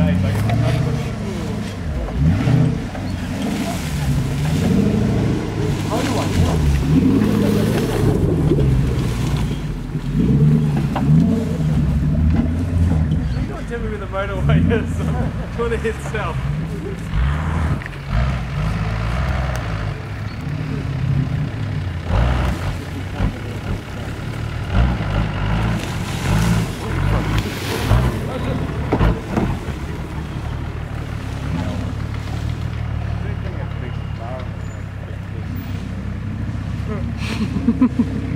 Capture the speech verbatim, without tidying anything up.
days. I get You don't tell me where the motorway is. I'm trying to hit south. Ha ha ha.